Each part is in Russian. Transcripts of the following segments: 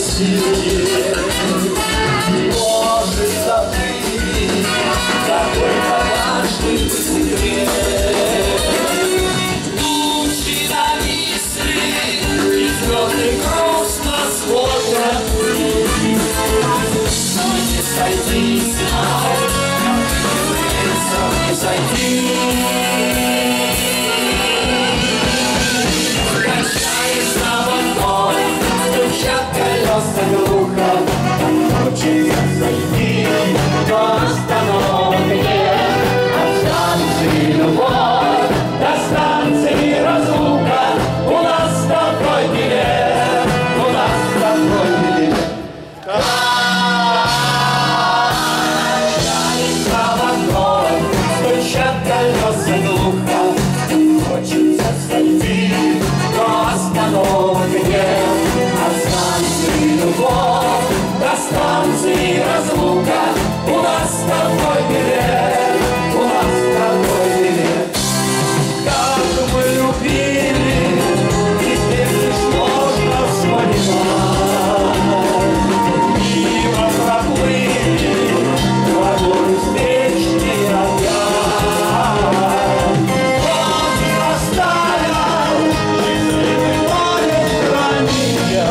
сильнее. Может забыть какой-то важный секрет. Тучи нависли, и звезды грустно смотрят вниз. Но не сойти с ума, не сойти. Качается вагон, стучат колеса глухо. Хочется сойти, но остановки нет. От станции любовь до станции разлука. У нас с тобой билет, у нас с тобой билет. Качается вагон, стучат колеса глухо. Хочется сойти, но остановки нет. От станции любовь до станции разлука. У нас с тобой билет, у нас с тобой билет. Как мы любили, теперь лишь можно вспоминать. Мимо проплыли вагоны встречные опять. Он не оставил жизненный море хранителя.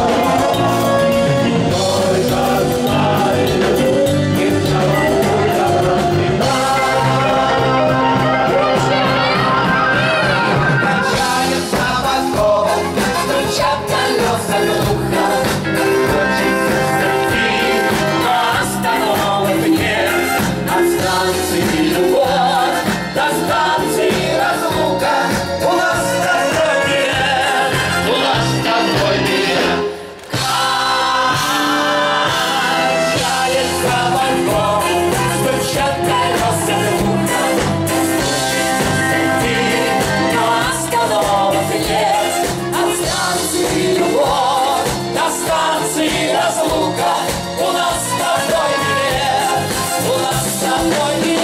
У нас с тобой билет, у нас с тобой билет.